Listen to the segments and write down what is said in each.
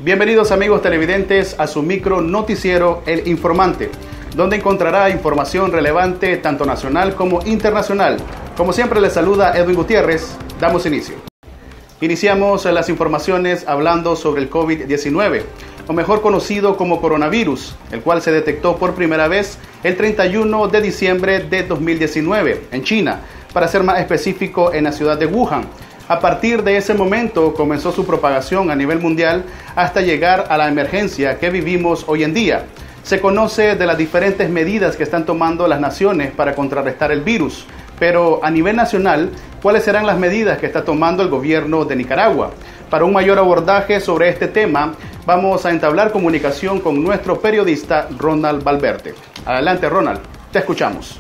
Bienvenidos amigos televidentes a su micro noticiero El Informante, donde encontrará información relevante tanto nacional como internacional. Como siempre les saluda Edwin Gutiérrez. Damos inicio. Iniciamos las informaciones hablando sobre el COVID-19, o mejor conocido como coronavirus, el cual se detectó por primera vez el 31 de diciembre de 2019 en China, para ser más específico en la ciudad de Wuhan. A partir de ese momento comenzó su propagación a nivel mundial hasta llegar a la emergencia que vivimos hoy en día. Se conoce de las diferentes medidas que están tomando las naciones para contrarrestar el virus, pero a nivel nacional, ¿cuáles serán las medidas que está tomando el gobierno de Nicaragua? Para un mayor abordaje sobre este tema, vamos a entablar comunicación con nuestro periodista Ronald Valverde. Adelante Ronald, te escuchamos.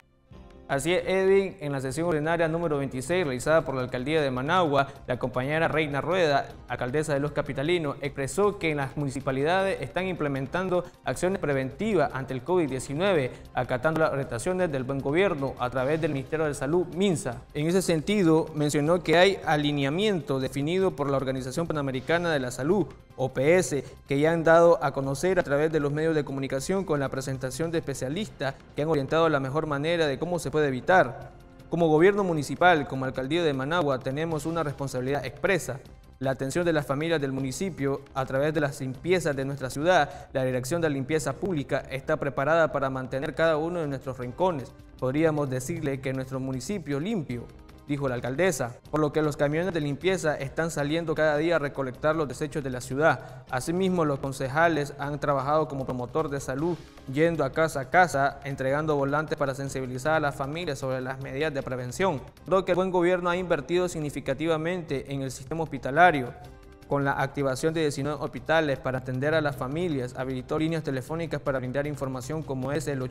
Así es, Edwin, en la sesión ordinaria número 26 realizada por la Alcaldía de Managua, la compañera Reina Rueda, alcaldesa de Los Capitalinos, expresó que en las municipalidades están implementando acciones preventivas ante el COVID-19, acatando las orientaciones del buen gobierno a través del Ministerio de Salud, MINSA. En ese sentido, mencionó que hay alineamiento definido por la Organización Panamericana de la Salud, OPS, que ya han dado a conocer a través de los medios de comunicación con la presentación de especialistas que han orientado la mejor manera de cómo se puede evitar. Como gobierno municipal, como alcaldía de Managua, tenemos una responsabilidad expresa. La atención de las familias del municipio a través de las limpiezas de nuestra ciudad, la Dirección de Limpieza Pública está preparada para mantener cada uno de nuestros rincones. Podríamos decirle que nuestro municipio limpio, dijo la alcaldesa, por lo que los camiones de limpieza están saliendo cada día a recolectar los desechos de la ciudad. Asimismo, los concejales han trabajado como promotor de salud, yendo a casa, entregando volantes para sensibilizar a las familias sobre las medidas de prevención. Creo que el buen gobierno ha invertido significativamente en el sistema hospitalario, con la activación de 19 hospitales para atender a las familias, habilitó líneas telefónicas para brindar información como es el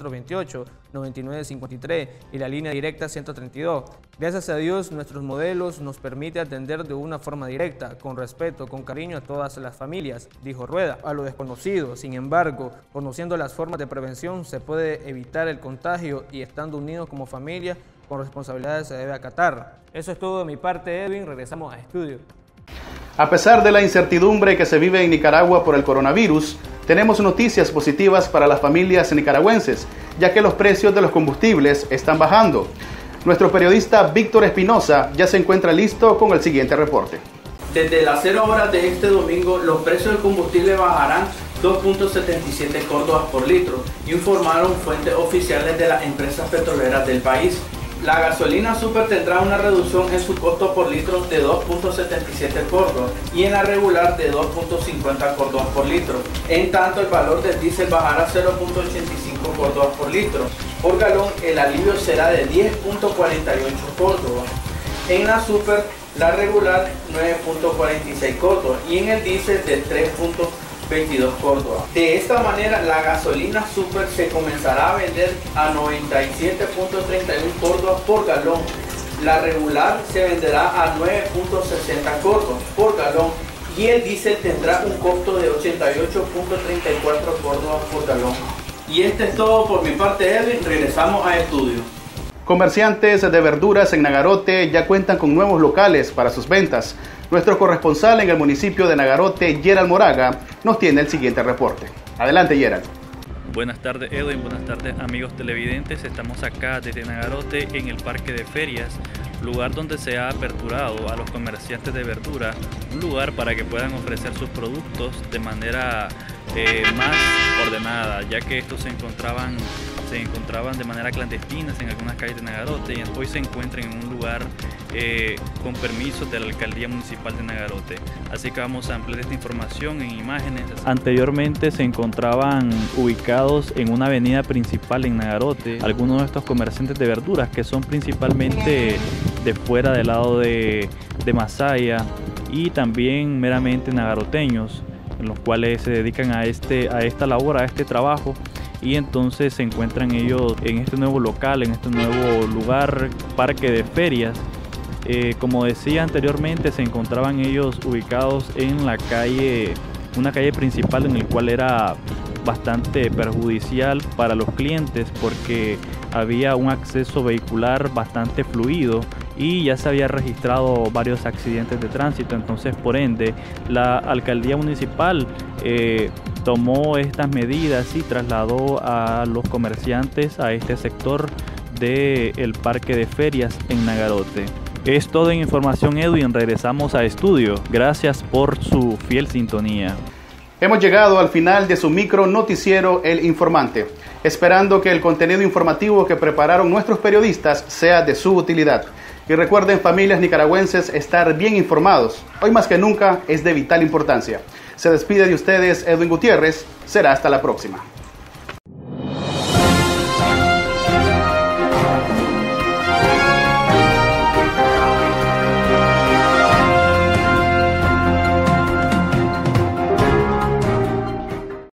8428-9953 y la línea directa 132. Gracias a Dios, nuestros modelos nos permiten atender de una forma directa, con respeto, con cariño a todas las familias, dijo Rueda. A lo desconocido, sin embargo, conociendo las formas de prevención, se puede evitar el contagio y estando unidos como familia, con responsabilidades se debe acatar. Eso es todo de mi parte, Edwin. Regresamos a estudio. A pesar de la incertidumbre que se vive en Nicaragua por el coronavirus, tenemos noticias positivas para las familias nicaragüenses, ya que los precios de los combustibles están bajando. Nuestro periodista Víctor Espinosa ya se encuentra listo con el siguiente reporte. Desde las 0 horas de este domingo, los precios del combustible bajarán 2.77 córdobas por litro, informaron fuentes oficiales de las empresas petroleras del país. La gasolina super tendrá una reducción en su costo por litro de 2.77 córdobas y en la regular de 2.50 córdobas por litro. En tanto, el valor del diésel bajará 0.85 córdobas por litro. Por galón, el alivio será de 10.48 córdobas. En la super, la regular 9.46 córdobas y en el diésel de 3.22 córdobas. De esta manera, la gasolina super se comenzará a vender a 97.31 córdobas por galón. La regular se venderá a 9.60 córdobas por galón y el diésel tendrá un costo de 88.34 córdobas por galón. Y este es todo por mi parte, Edwin. Regresamos a estudio. Comerciantes de verduras en Nagarote ya cuentan con nuevos locales para sus ventas. Nuestro corresponsal en el municipio de Nagarote, Gerald Moraga, nos tiene el siguiente reporte. Adelante, Gerald. Buenas tardes, Edwin. Buenas tardes, amigos televidentes. Estamos acá desde Nagarote en el Parque de Ferias, lugar donde se ha aperturado a los comerciantes de verdura, un lugar para que puedan ofrecer sus productos de manera más ordenada, ya que estos se encontraban de manera clandestina en algunas calles de Nagarote y hoy se encuentran en un lugar con permiso de la Alcaldía Municipal de Nagarote. Así que vamos a ampliar esta información en imágenes. Anteriormente se encontraban ubicados en una avenida principal en Nagarote algunos de estos comerciantes de verduras que son principalmente de fuera del lado de Masaya y también meramente nagaroteños, en los cuales se dedican a esta labor, a este trabajo, y entonces se encuentran ellos en este nuevo local, en este nuevo lugar, Parque de Ferias. Como decía anteriormente, se encontraban ellos ubicados en la calle, una calle principal en el cual era bastante perjudicial para los clientes porque había un acceso vehicular bastante fluido y ya se había registrado varios accidentes de tránsito. Entonces, por ende, la alcaldía municipal tomó estas medidas y trasladó a los comerciantes a este sector del parque de ferias en Nagarote. Es todo en Información Edwin, regresamos a estudio. Gracias por su fiel sintonía. Hemos llegado al final de su micro noticiero El Informante, esperando que el contenido informativo que prepararon nuestros periodistas sea de su utilidad. Y recuerden, familias nicaragüenses, estar bien informados. Hoy más que nunca es de vital importancia. Se despide de ustedes Edwin Gutiérrez. Será hasta la próxima.